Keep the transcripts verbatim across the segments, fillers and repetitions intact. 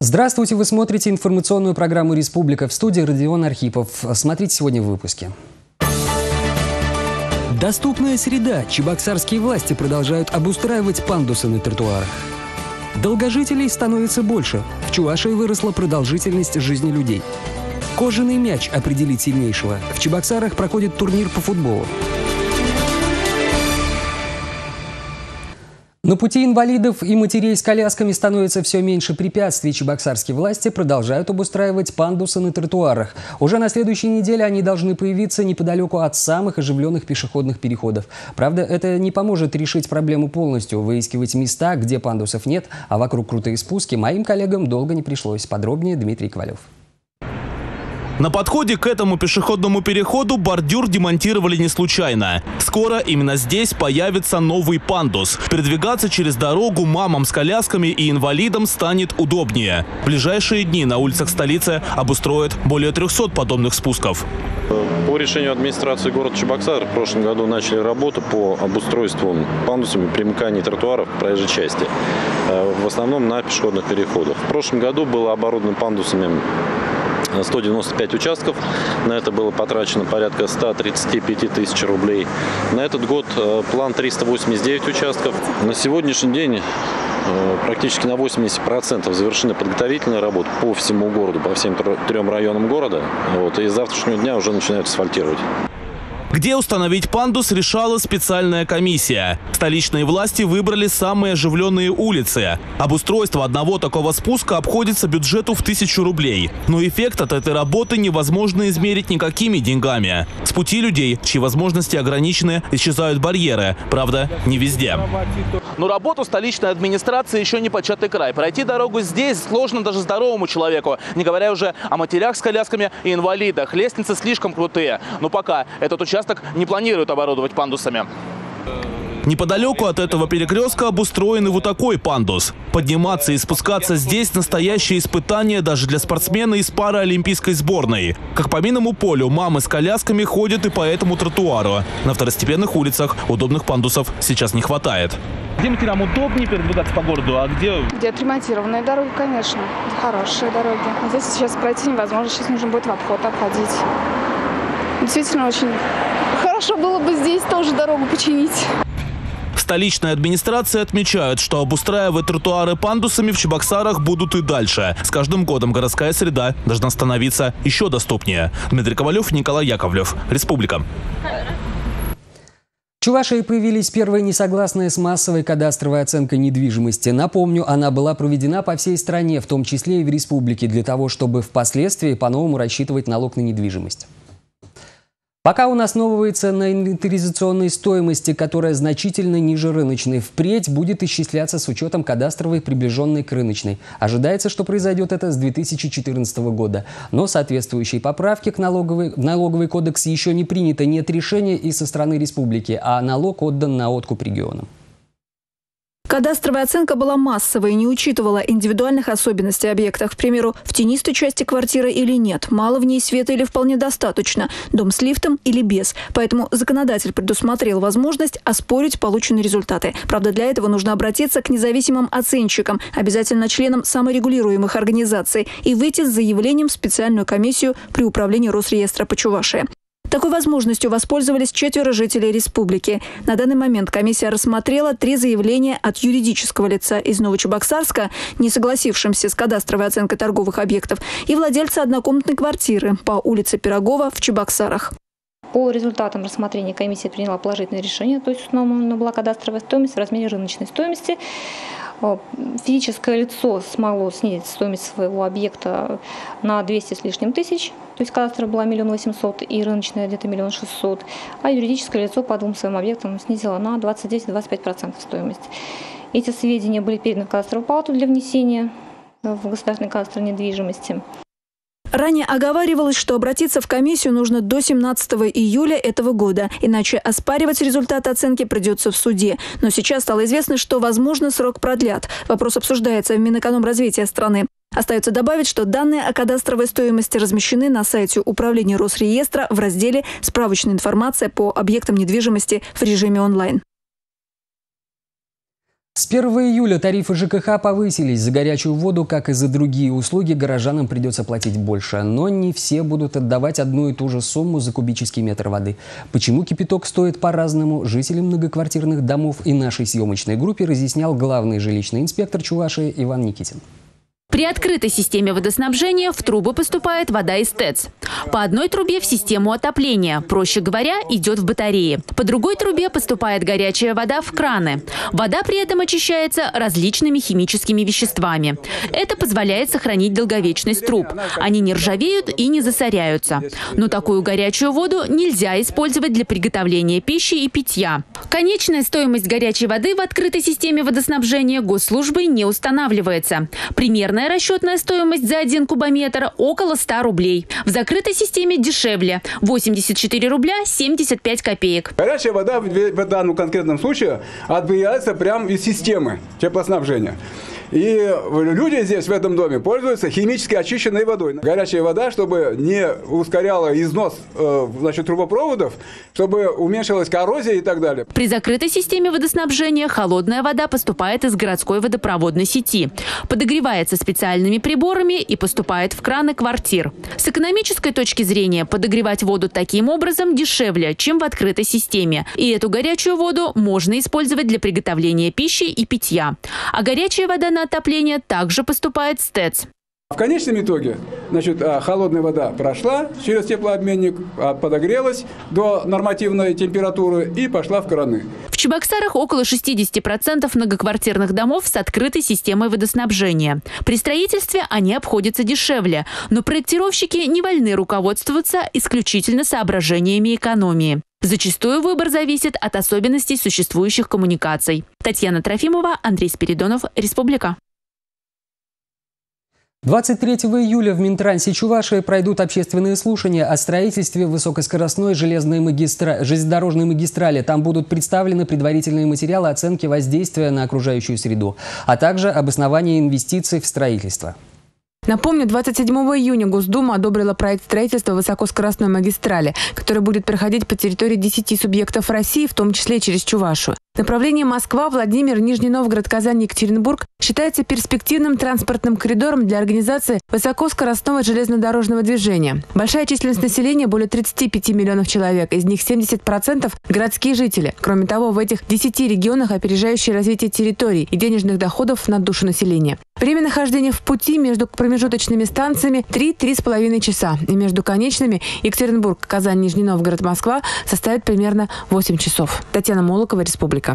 Здравствуйте, вы смотрите информационную программу «Республика», в студии Родион Архипов. Смотрите сегодня в выпуске. Доступная среда. Чебоксарские власти продолжают обустраивать пандусы на тротуарах. Долгожителей становится больше. В Чувашии выросла продолжительность жизни людей. Кожаный мяч определит сильнейшего. В Чебоксарах проходит турнир по футболу. На пути инвалидов и матерей с колясками становится все меньше препятствий. Чебоксарские власти продолжают обустраивать пандусы на тротуарах. Уже на следующей неделе они должны появиться неподалеку от самых оживленных пешеходных переходов. Правда, это не поможет решить проблему полностью. Выискивать места, где пандусов нет, а вокруг крутые спуски, моим коллегам долго не пришлось. Подробнее Дмитрий Ковалев. На подходе к этому пешеходному переходу бордюр демонтировали не случайно. Скоро именно здесь появится новый пандус. Передвигаться через дорогу мамам с колясками и инвалидам станет удобнее. В ближайшие дни на улицах столицы обустроят более трёхсот подобных спусков. По решению администрации города Чебоксар в прошлом году начали работу по обустройству пандусами примыкания тротуаров к проезжей части. В основном на пешеходных переходах. В прошлом году было оборудовано пандусами сто девяносто пять участков. На это было потрачено порядка ста тридцати пяти тысяч рублей. На этот год план триста восемьдесят девять участков. На сегодняшний день практически на восемьдесят процентов завершены подготовительные работы по всему городу, по всем трем районам города. Вот, и с завтрашнего дня уже начинают асфальтировать. Где установить пандус, решала специальная комиссия. Столичные власти выбрали самые оживленные улицы. Обустройство одного такого спуска обходится бюджету в тысячу рублей. Но эффект от этой работы невозможно измерить никакими деньгами. С пути людей, чьи возможности ограничены, исчезают барьеры. Правда, не везде. Но работу столичной администрации еще не початый край. Пройти дорогу здесь сложно даже здоровому человеку. Не говоря уже о матерях с колясками и инвалидах. Лестницы слишком крутые. Но пока этот участок не планируют оборудовать пандусами. Неподалеку от этого перекрестка обустроен и вот такой пандус. Подниматься и спускаться здесь настоящее испытание даже для спортсмена из паралимпийской сборной. Как по минному полю, мамы с колясками ходят и по этому тротуару. На второстепенных улицах удобных пандусов сейчас не хватает. Где матерям удобнее передвигаться по городу, а где... Где отремонтированные дороги, конечно. Хорошие дороги. Здесь сейчас пройти невозможно, сейчас нужно будет в обход обходить. Действительно, очень хорошо было бы здесь тоже дорогу починить. Столичная администрация отмечают, что обустраивать тротуары пандусами в Чебоксарах будут и дальше. С каждым годом городская среда должна становиться еще доступнее. Дмитрий Ковалев, Николай Яковлев. Республика. В Чувашии появились первые несогласные с массовой кадастровой оценкой недвижимости. Напомню, она была проведена по всей стране, в том числе и в республике, для того, чтобы впоследствии по-новому рассчитывать налог на недвижимость. Пока он основывается на инвентаризационной стоимости, которая значительно ниже рыночной, впредь будет исчисляться с учетом кадастровой, приближенной к рыночной. Ожидается, что произойдет это с две тысячи четырнадцатого года. Но соответствующие поправки к налоговой, в налоговый кодекс еще не принято. Нет решения и со стороны республики, а налог отдан на откуп регионам. Кадастровая оценка была массовой и не учитывала индивидуальных особенностей объекта. К примеру, в тенистой части квартиры или нет, мало в ней света или вполне достаточно, дом с лифтом или без. Поэтому законодатель предусмотрел возможность оспорить полученные результаты. Правда, для этого нужно обратиться к независимым оценщикам, обязательно членам саморегулируемых организаций, и выйти с заявлением в специальную комиссию при управлении Росреестра по Чувашии. Такой возможностью воспользовались четверо жителей республики. На данный момент комиссия рассмотрела три заявления от юридического лица из Новочебоксарска, не согласившимся с кадастровой оценкой торговых объектов, и владельца однокомнатной квартиры по улице Пирогова в Чебоксарах. По результатам рассмотрения комиссия приняла положительное решение, то есть установлена была кадастровая стоимость в размере рыночной стоимости. Физическое лицо смогло снизить стоимость своего объекта на двести с лишним тысяч, то есть кадастровая была миллион восемьсот и рыночная где-то миллион шестьсот, а юридическое лицо по двум своим объектам снизило на двадцать девять — двадцать пять процентов стоимость. Эти сведения были переданы в кадастровую палату для внесения в государственный кадастр недвижимости. Ранее оговаривалось, что обратиться в комиссию нужно до семнадцатого июля этого года, иначе оспаривать результаты оценки придется в суде. Но сейчас стало известно, что, возможно, срок продлят. Вопрос обсуждается в Минэкономразвития страны. Остается добавить, что данные о кадастровой стоимости размещены на сайте Управления Росреестра в разделе «Справочная информация по объектам недвижимости» в режиме онлайн. С первого июля тарифы ЖКХ повысились. За горячую воду, как и за другие услуги, горожанам придется платить больше. Но не все будут отдавать одну и ту же сумму за кубический метр воды. Почему кипяток стоит по-разному, жителям многоквартирных домов и нашей съемочной группе разъяснял главный жилищный инспектор Чувашии Иван Никитин. При открытой системе водоснабжения в трубы поступает вода из ТЭЦ. По одной трубе в систему отопления, проще говоря, идет в батареи. По другой трубе поступает горячая вода в краны. Вода при этом очищается различными химическими веществами. Это позволяет сохранить долговечность труб. Они не ржавеют и не засоряются. Но такую горячую воду нельзя использовать для приготовления пищи и питья. Конечная стоимость горячей воды в открытой системе водоснабжения госслужбой не устанавливается. Примерная расчетная стоимость за один кубометр около ста рублей. В закрытой системе дешевле – восемьдесят четыре рубля семьдесят пять копеек. Горячая вода в данном конкретном случае отбирается прямо из системы теплоснабжения. И люди здесь, в этом доме, пользуются химически очищенной водой. Горячая вода, чтобы не ускоряла износ э, значит, трубопроводов, чтобы уменьшилась коррозия и так далее. При закрытой системе водоснабжения холодная вода поступает из городской водопроводной сети. Подогревается специальными приборами и поступает в краны квартир. С экономической точки зрения подогревать воду таким образом дешевле, чем в открытой системе. И эту горячую воду можно использовать для приготовления пищи и питья. А горячая вода на отопление также поступает с ТЭЦ. В конечном итоге, значит, холодная вода прошла через теплообменник, подогрелась до нормативной температуры и пошла в краны. В Чебоксарах около шестидесяти процентов многоквартирных домов с открытой системой водоснабжения. При строительстве они обходятся дешевле, но проектировщики не вольны руководствоваться исключительно соображениями экономии. Зачастую выбор зависит от особенностей существующих коммуникаций. Татьяна Трофимова, Андрей Спиридонов, Республика. двадцать третьего июля в Минтрансе Чувашии пройдут общественные слушания о строительстве высокоскоростной железной магистра... железнодорожной магистрали. Там будут представлены предварительные материалы оценки воздействия на окружающую среду, а также обоснование инвестиций в строительство. Напомню, двадцать седьмого июня Госдума одобрила проект строительства высокоскоростной магистрали, который будет проходить по территории десяти субъектов России, в том числе через Чувашию. Направление Москва, Владимир, Нижний Новгород, Казань, Екатеринбург считается перспективным транспортным коридором для организации высокоскоростного железнодорожного движения. Большая численность населения – более тридцати пяти миллионов человек, из них семьдесят процентов – городские жители. Кроме того, в этих десяти регионах опережающее развитие территорий и денежных доходов на душу населения. Время нахождения в пути между промежуточными станциями три-три с половиной часа. И между конечными Екатеринбург, Казань, Нижний Новгород, Москва составит примерно восемь часов. Татьяна Молокова, Республика.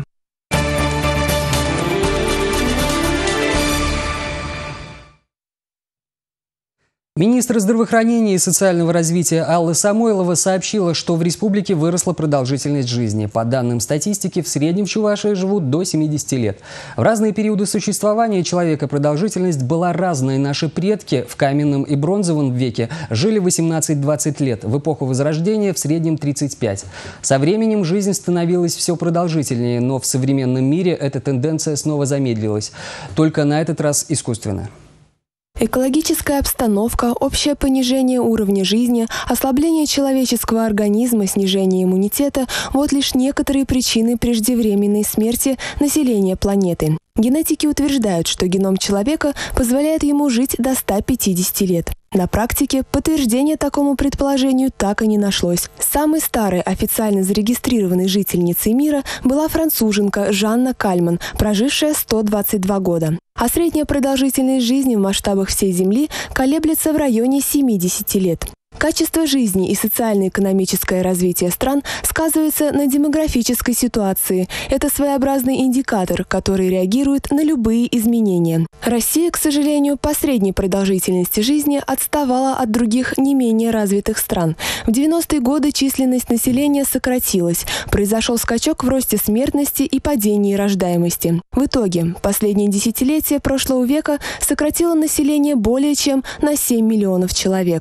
Министр здравоохранения и социального развития Алла Самойлова сообщила, что в республике выросла продолжительность жизни. По данным статистики, в среднем в Чувашии живут до семидесяти лет. В разные периоды существования человека продолжительность была разной. Наши предки в каменном и бронзовом веке жили восемнадцать-двадцать лет, в эпоху Возрождения в среднем тридцать пять. Со временем жизнь становилась все продолжительнее, но в современном мире эта тенденция снова замедлилась. Только на этот раз искусственно. Экологическая обстановка, общее понижение уровня жизни, ослабление человеческого организма, снижение иммунитета – вот лишь некоторые причины преждевременной смерти населения планеты. Генетики утверждают, что геном человека позволяет ему жить до ста пятидесяти лет. На практике подтверждения такому предположению так и не нашлось. Самой старой официально зарегистрированной жительницей мира была француженка Жанна Кальман, прожившая сто двадцать два года. А средняя продолжительность жизни в масштабах всей Земли колеблется в районе семидесяти лет. Качество жизни и социально-экономическое развитие стран сказывается на демографической ситуации. Это своеобразный индикатор, который реагирует на любые изменения. Россия, к сожалению, по средней продолжительности жизни отставала от других не менее развитых стран. В девяностые годы численность населения сократилась. Произошел скачок в росте смертности и падении рождаемости. В итоге последнее десятилетие прошлого века сократило население более чем на семь миллионов человек.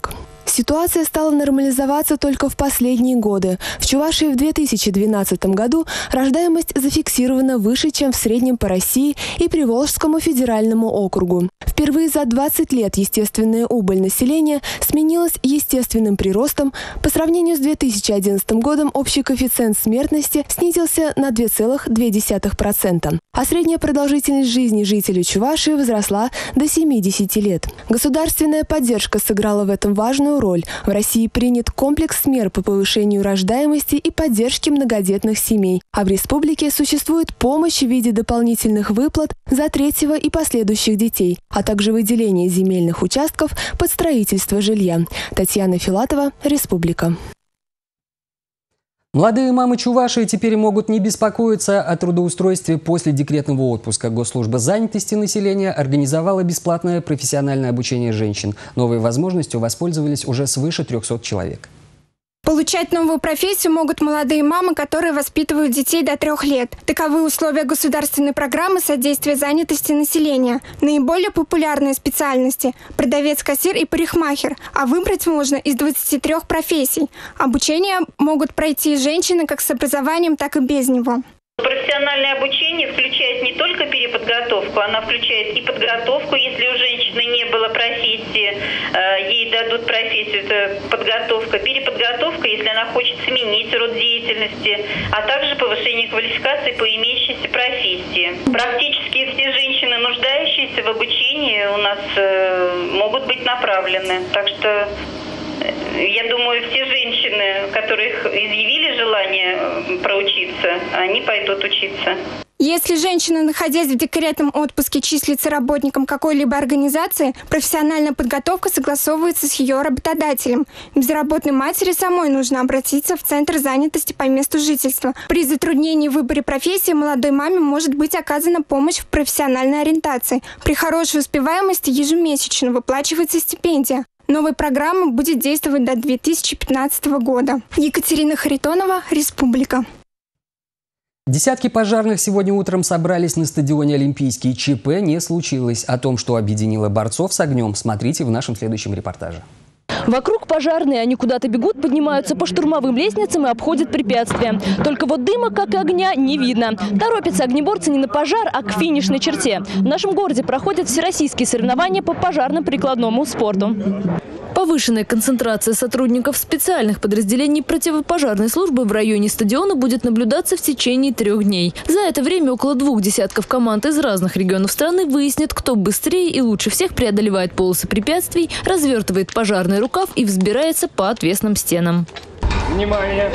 Ситуация стала нормализоваться только в последние годы. В Чувашии в две тысячи двенадцатом году рождаемость зафиксирована выше, чем в среднем по России и Приволжскому федеральному округу. Впервые за двадцать лет естественная убыль населения сменилась естественным приростом. По сравнению с две тысячи одиннадцатым годом общий коэффициент смертности снизился на два целых две десятых процента, а средняя продолжительность жизни жителей Чувашии возросла до семидесяти лет. Государственная поддержка сыграла в этом важную роль. В России принят комплекс мер по повышению рождаемости и поддержке многодетных семей, а в республике существует помощь в виде дополнительных выплат за третьего и последующих детей, а также выделение земельных участков под строительство жилья. Татьяна Филатова, Республика. Молодые мамы Чувашии теперь могут не беспокоиться о трудоустройстве после декретного отпуска. Госслужба занятости населения организовала бесплатное профессиональное обучение женщин. Новой возможностью воспользовались уже свыше трёхсот человек. Получать новую профессию могут молодые мамы, которые воспитывают детей до трех лет. Таковы условия государственной программы содействия занятости населения. Наиболее популярные специальности – продавец, кассир и парикмахер, а выбрать можно из двадцати трёх профессий. Обучение могут пройти женщины как с образованием, так и без него. Профессиональное обучение включает не только переподготовку, она включает и подготовку. Если у женщины не было профессии, ей дадут профессию, это подготовка. Переподготовка, если она хочет сменить род деятельности, а также повышение квалификации по имеющейся профессии. Практически все женщины, нуждающиеся в обучении, у нас могут быть направлены. Так что я думаю, все женщины, которые изъявили желание проучиться, они пойдут учиться. Если женщина, находясь в декретном отпуске, числится работником какой-либо организации, профессиональная подготовка согласовывается с ее работодателем. Безработной матери самой нужно обратиться в Центр занятости по месту жительства. При затруднении в выборе профессии молодой маме может быть оказана помощь в профессиональной ориентации. При хорошей успеваемости ежемесячно выплачивается стипендия. Новая программа будет действовать до две тысячи пятнадцатого года. Екатерина Харитонова, Республика. Десятки пожарных сегодня утром собрались на стадионе Олимпийский. ЧП не случилось. О том, что объединило борцов с огнем, смотрите в нашем следующем репортаже. Вокруг пожарные, они куда-то бегут, поднимаются по штурмовым лестницам и обходят препятствия. Только вот дыма, как и огня, не видно. Торопятся огнеборцы не на пожар, а к финишной черте. В нашем городе проходят всероссийские соревнования по пожарно-прикладному спорту. Повышенная концентрация сотрудников специальных подразделений противопожарной службы в районе стадиона будет наблюдаться в течение трех дней. За это время около двух десятков команд из разных регионов страны выяснят, кто быстрее и лучше всех преодолевает полосы препятствий, развертывает пожарный рукав и взбирается по отвесным стенам. Внимание!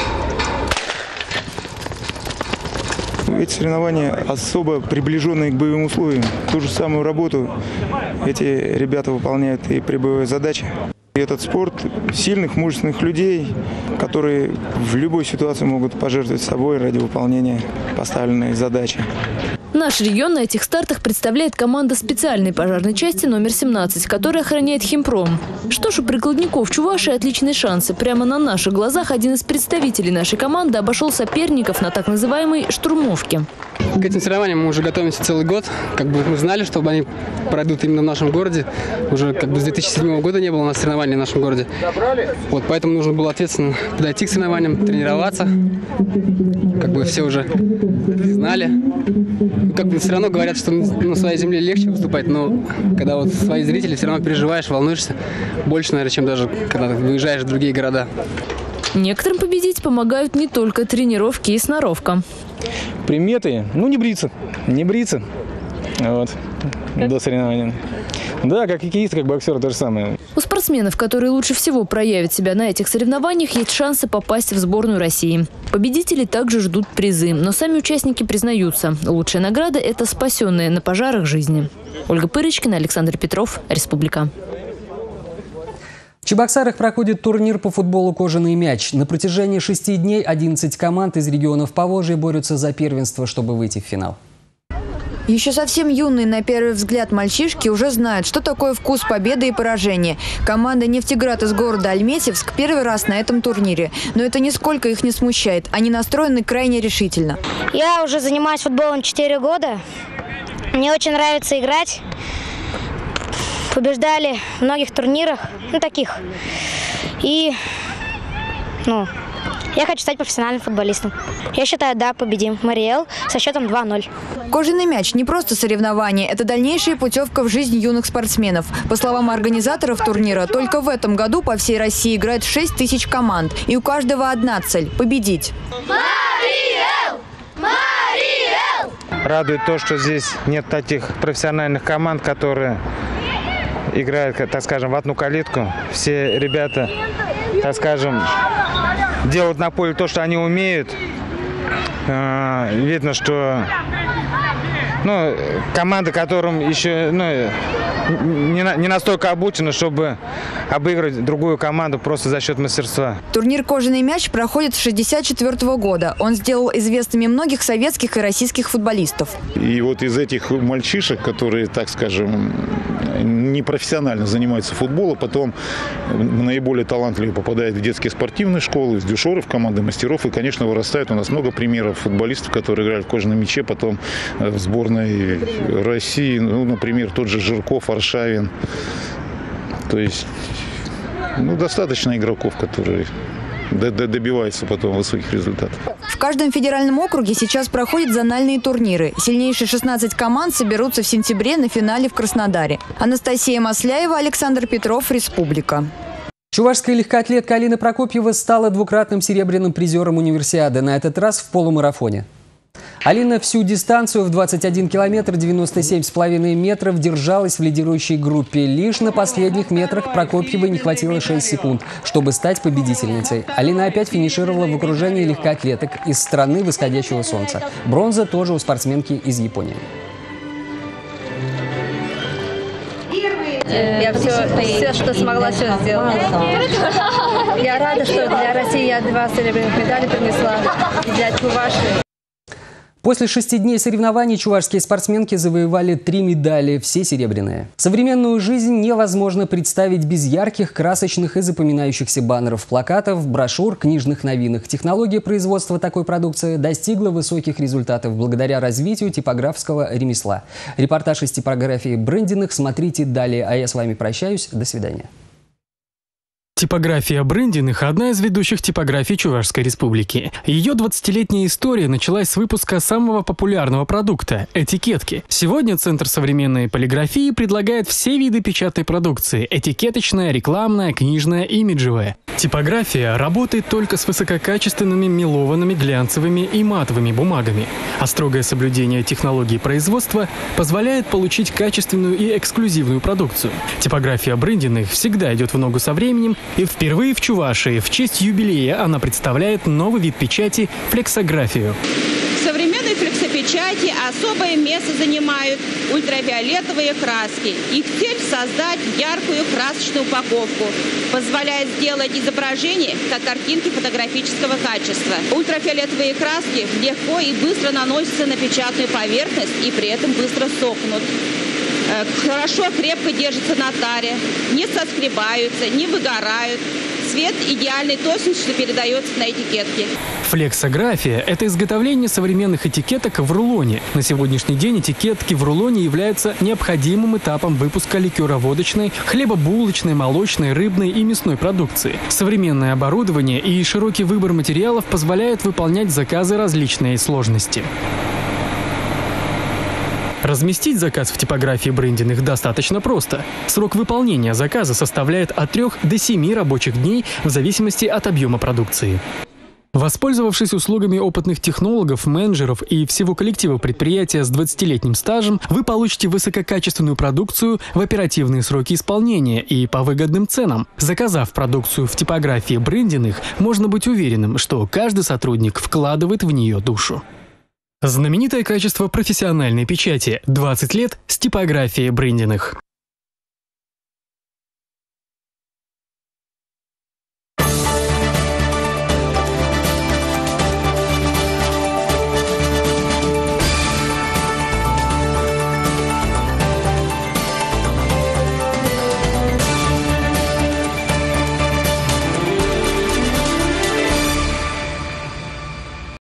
Эти соревнования особо приближенные к боевым условиям. Ту же самую работу эти ребята выполняют и при боевой задаче. Этот спорт сильных, мужественных людей, которые в любой ситуации могут пожертвовать собой ради выполнения поставленной задачи. Наш регион на этих стартах представляет команда специальной пожарной части номер семнадцать, которая охраняет химпром. Что ж, у прикладников Чувашии отличные шансы. Прямо на наших глазах один из представителей нашей команды обошел соперников на так называемой штурмовке. К этим соревнованиям мы уже готовимся целый год. Как бы мы знали, что они пройдут именно в нашем городе. Уже как бы с две тысячи седьмого года не было у нас соревнований в нашем городе. Вот, поэтому нужно было ответственно подойти к соревнованиям, тренироваться. Как бы все уже знали. Как бы все равно говорят, что на своей земле легче выступать, но когда вот свои зрители, все равно переживаешь, волнуешься больше, наверное, чем даже когда ты выезжаешь в другие города. Некоторым победить помогают не только тренировки и сноровка. Приметы, ну не бриться, не бриться, вот, до соревнований. Да, как хоккеист, как боксер, то же самое. У спортсменов, которые лучше всего проявят себя на этих соревнованиях, есть шансы попасть в сборную России. Победители также ждут призы, но сами участники признаются, лучшая награда – это спасенные на пожарах жизни. Ольга Пырочкина, Александр Петров, Республика. В Чебоксарах проходит турнир по футболу «Кожаный мяч». На протяжении шести дней одиннадцать команд из регионов Поволжья борются за первенство, чтобы выйти в финал. Еще совсем юные, на первый взгляд, мальчишки уже знают, что такое вкус победы и поражения. Команда «Нефтеград» из города Альметьевск первый раз на этом турнире. Но это нисколько их не смущает. Они настроены крайне решительно. Я уже занимаюсь футболом четыре года. Мне очень нравится играть. Побеждали в многих турнирах, ну таких И, ну, я хочу стать профессиональным футболистом. Я считаю, да, победим. Мариэл со счетом два ноль. Кожаный мяч – не просто соревнование, это дальнейшая путевка в жизнь юных спортсменов. По словам организаторов турнира, только в этом году по всей России играет шесть тысяч команд. И у каждого одна цель – победить. Мариэл! Мариэл! Радует то, что здесь нет таких профессиональных команд, которые играют, так скажем, в одну калитку. Все ребята, так скажем, делают на поле то, что они умеют. Видно, что ну, команда, которым еще ну, не, на, не настолько обучена, чтобы обыграть другую команду просто за счет мастерства. Турнир «Кожаный мяч» проходит с шестьдесят четвёртого года. Он сделал известными многих советских и российских футболистов. И вот из этих мальчишек, которые, так скажем, непрофессионально занимаются футболом, потом наиболее талантливые попадают в детские спортивные школы, в дюшоры, в команды мастеров. И, конечно, вырастает у нас много примеров футболистов, которые играют в кожаном мяче, потом в сборной России. Ну, например, тот же Жирков, Аршавин. То есть, ну, достаточно игроков, которые добиваются потом высоких результатов. В каждом федеральном округе сейчас проходят зональные турниры. Сильнейшие шестнадцать команд соберутся в сентябре на финале в Краснодаре. Анастасия Масляева, Александр Петров, Республика. Чувашская легкоатлетка Алина Прокопьева стала двукратным серебряным призером универсиады, на этот раз в полумарафоне. Алина всю дистанцию в двадцать один километр девяносто семь с половиной метров держалась в лидирующей группе. Лишь на последних метрах Прокопьевой не хватило шесть секунд, чтобы стать победительницей. Алина опять финишировала в окружении легкоатлеток из страны восходящего солнца. Бронза тоже у спортсменки из Японии. Я все, все, что смогла, все сделала. Я рада, что для России я два серебряных медали принесла. И для Чувашии. После шести дней соревнований чувашские спортсменки завоевали три медали, все серебряные. Современную жизнь невозможно представить без ярких, красочных и запоминающихся баннеров, плакатов, брошюр, книжных новинок. Технология производства такой продукции достигла высоких результатов благодаря развитию типографского ремесла. Репортаж из типографии Брындиных смотрите далее, а я с вами прощаюсь. До свидания. Типография Брындиных – одна из ведущих типографий Чувашской Республики. Ее двадцатилетняя история началась с выпуска самого популярного продукта – этикетки. Сегодня Центр современной полиграфии предлагает все виды печатной продукции – этикеточная, рекламная, книжная, имиджевая. Типография работает только с высококачественными мелованными, глянцевыми и матовыми бумагами, а строгое соблюдение технологий производства позволяет получить качественную и эксклюзивную продукцию. Типография Брындиных всегда идет в ногу со временем, и впервые в Чувашии в честь юбилея она представляет новый вид печати – флексографию. В современной флексопечати особое место занимают ультрафиолетовые краски. Их цель – создать яркую красочную упаковку, позволяя сделать изображение как картинки фотографического качества. Ультрафиолетовые краски легко и быстро наносятся на печатную поверхность и при этом быстро сохнут. Хорошо, крепко держатся на таре, не соскребаются, не выгорают. Цвет идеальной точности передается на этикетке. Флексография – это изготовление современных этикеток в рулоне. На сегодняшний день этикетки в рулоне являются необходимым этапом выпуска ликероводочной, хлебобулочной, молочной, рыбной и мясной продукции. Современное оборудование и широкий выбор материалов позволяют выполнять заказы различной сложности. Разместить заказ в типографии Брындиных достаточно просто. Срок выполнения заказа составляет от трёх до семи рабочих дней в зависимости от объема продукции. Воспользовавшись услугами опытных технологов, менеджеров и всего коллектива предприятия с двадцатилетним стажем, вы получите высококачественную продукцию в оперативные сроки исполнения и по выгодным ценам. Заказав продукцию в типографии Брындиных, можно быть уверенным, что каждый сотрудник вкладывает в нее душу. Знаменитое качество профессиональной печати. двадцать лет с типографией Брындиных.